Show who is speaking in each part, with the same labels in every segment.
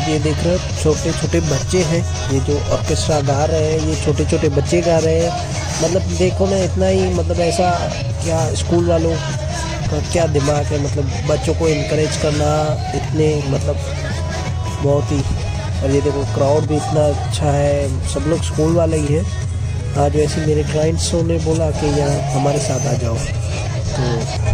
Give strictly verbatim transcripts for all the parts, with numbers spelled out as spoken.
Speaker 1: ये देख रहे हो छोटे छोटे बच्चे हैं, ये जो ऑर्केस्ट्रा गा रहे हैं ये छोटे छोटे बच्चे गा रहे हैं। मतलब देखो ना इतना ही मतलब ऐसा क्या स्कूल वालों का क्या दिमाग है, मतलब बच्चों को इनकरेज करना इतने मतलब बहुत ही। और ये देखो क्राउड भी इतना अच्छा है, सब लोग स्कूल वाले ही हैं। आज वैसे मेरे क्लाइंट्स ने बोला कि यहाँ हमारे साथ आ जाओ तो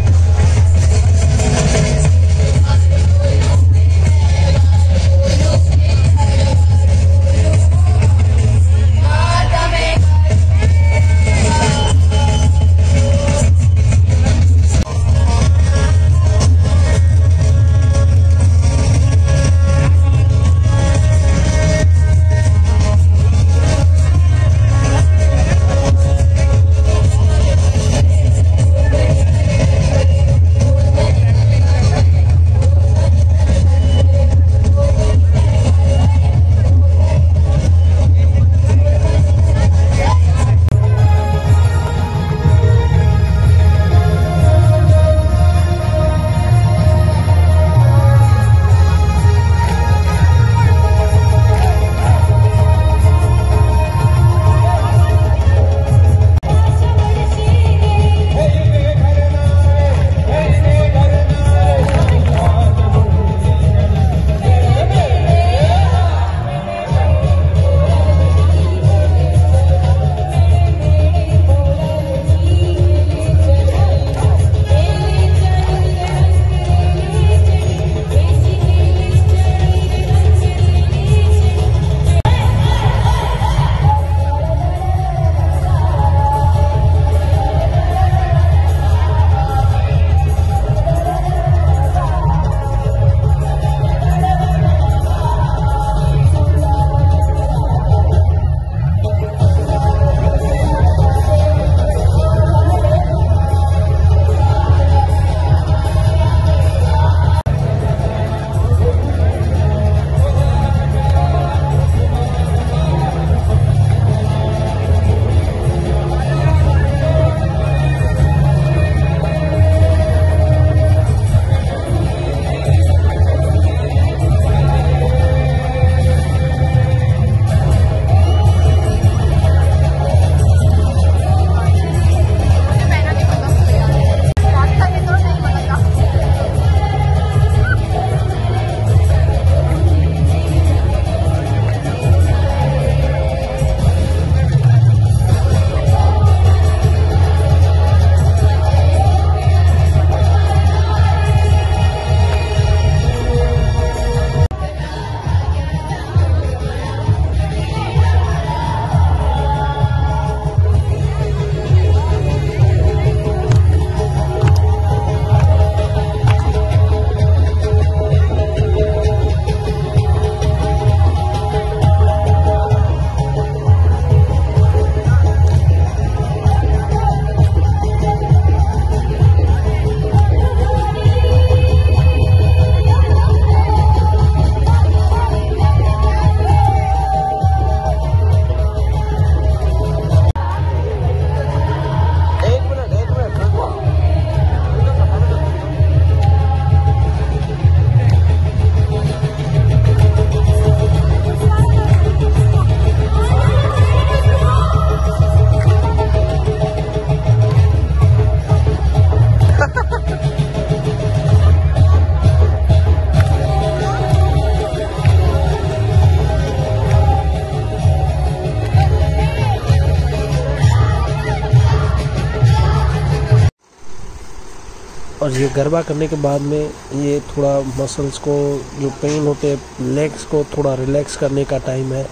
Speaker 1: और ये गरबा करने के बाद में ये थोड़ा मसल्स को जो पेन होते हैं लेग्स को थोड़ा रिलैक्स करने का टाइम है।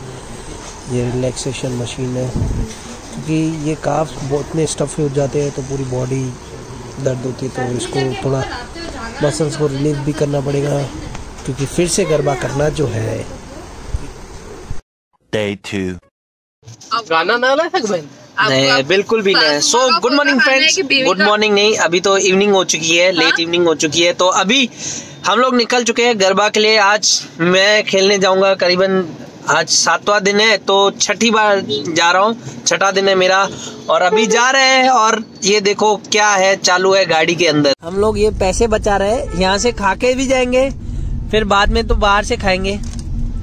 Speaker 1: ये रिलैक्सेशन मशीन है क्योंकि ये काफ इतने स्टफ़ हो जाते हैं तो पूरी बॉडी दर्द होती है, तो इसको थोड़ा मसल्स को रिलीफ भी करना पड़ेगा क्योंकि फिर से गरबा करना जो है।
Speaker 2: डे टू
Speaker 3: गाना ना ना
Speaker 4: नहीं बिल्कुल भी नहीं। So good morning friends, good morning नहीं, अभी तो इवनिंग हो चुकी है, लेट इवनिंग हो चुकी है। तो अभी हम लोग निकल चुके हैं गरबा के लिए। आज मैं खेलने जाऊंगा, करीबन आज सातवां दिन है तो छठी बार जा रहा हूँ, छठा दिन है मेरा। और अभी जा रहे हैं और ये देखो क्या है चालू है गाड़ी के अंदर।
Speaker 1: हम लोग ये पैसे बचा रहे हैं, यहाँ से खा के भी जाएंगे, फिर बाद में तो बाहर से खाएंगे।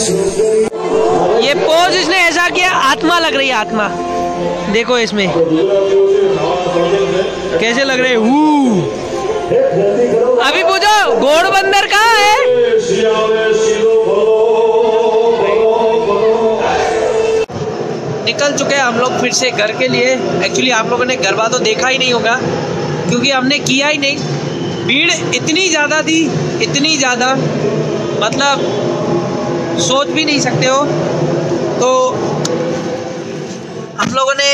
Speaker 4: ये पोज इसने ऐसा किया, आत्मा लग रही है, आत्मा। देखो इसमें कैसे लग रहे हैं। हू अभी पूछो घोड़बंदर कहाँ है? निकल चुके हैं हम लोग फिर से घर के लिए। एक्चुअली आप लोगों ने गरबा तो देखा ही नहीं होगा क्योंकि हमने किया ही नहीं। भीड़ इतनी ज़्यादा थी, इतनी ज़्यादा, मतलब सोच भी नहीं सकते हो। तो हम लोगों ने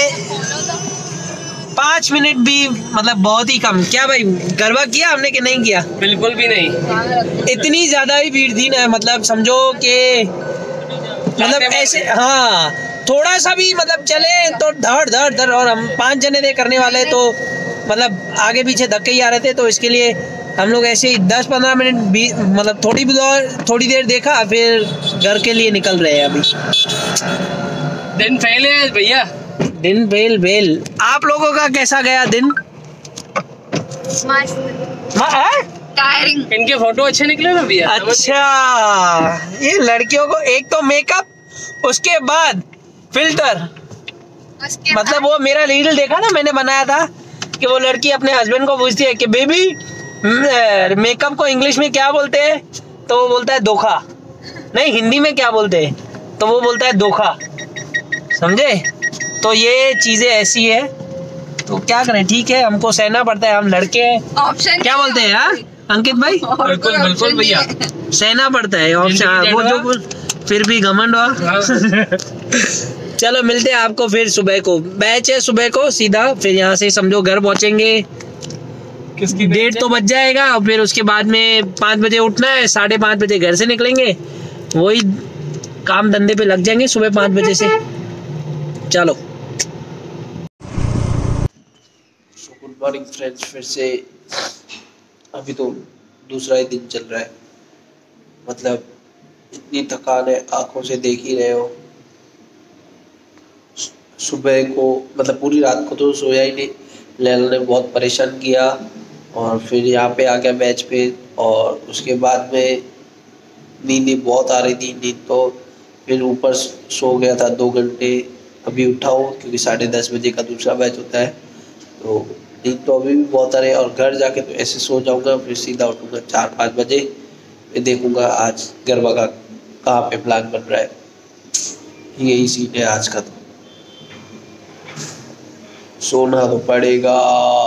Speaker 4: पाँच मिनट भी, मतलब बहुत ही कम। क्या भाई गरबा किया हमने कि नहीं किया?
Speaker 3: बिल्कुल भी नहीं।
Speaker 4: इतनी ज़्यादा ही भीड़ थी ना, मतलब समझो कि मतलब ऐसे, हाँ थोड़ा सा भी मतलब चले तो धड़ धड़ धड़, और हम पांच जने थे करने वाले, तो मतलब आगे पीछे धक्के ही आ रहे थे। तो इसके लिए हम लोग ऐसे ही दस पंद्रह मिनट भी, मतलब थोड़ी थोड़ी देर देखा, फिर घर के लिए निकल रहे हैं अभी।
Speaker 3: दिन फेल है भैया,
Speaker 4: दिन फेल फेल। आप लोगों का कैसा गया दिन?
Speaker 2: टायरिंग।
Speaker 3: इनके फोटो अच्छे निकले ना भैया।
Speaker 4: अच्छा, ये लड़कियों को एक तो मेकअप, उसके बाद फिल्टर, मतलब वो मेरा रील देखा ना मैंने बनाया था कि वो लड़की अपने हस्बैंड को पूछती है कि बेबी मेकअप को इंग्लिश में क्या बोलते हैं? तो वो बोलता है धोखा। नहीं, हिंदी में क्या बोलते हैं? तो वो बोलता है धोखा। समझे? तो ये चीजें ऐसी है, तो क्या करें, ठीक है, हमको सहना पड़ता है, हम लड़के हैं।
Speaker 2: ऑप्शन
Speaker 4: क्या बोलते हैं यार अंकित भाई?
Speaker 3: बिल्कुल बिल्कुल भैया,
Speaker 4: सहना पड़ता है ऑप्शन, वो जो फिर भी घमंड हो। चलो मिलते हैं आपको फिर सुबह को। बैच है सुबह को सीधा, फिर यहाँ से समझो घर पहुँचेंगे।
Speaker 3: किसकी
Speaker 4: डेढ़ तो बज जाएगा, और फिर उसके बाद में पाँच बजे उठना है, साढ़े पाँच बजे घर से निकलेंगे, वही काम धंधे पे लग जाएंगे सुबह पाँच बजे से। चलो गुड मॉर्निंग फ्रेंड्स, फिर से अभी तो दूसरा ही दिन चल रहा है, मतलब इतनी थकान है, आंखों से देख ही रहे हो। सुबह को मतलब पूरी रात को तो सोया ही नहीं, लैला ने बहुत परेशान किया, और फिर यहाँ पे आ गया बैच पे, और उसके बाद में नींद बहुत आ रही थी, नींद तो फिर ऊपर सो गया था दो घंटे। अभी उठा हूँ क्योंकि साढ़े दस बजे का दूसरा बैच होता है, तो नींद तो अभी भी बहुत आ रही है। और घर जाके तो ऐसे सो जाऊँगा, फिर सीधा उठूँगा चार पाँच बजे, फिर देखूँगा आज गरबा का कहाँ पे प्लान बन रहा है। यही सीन है आज का, तो सोना तो पड़ेगा।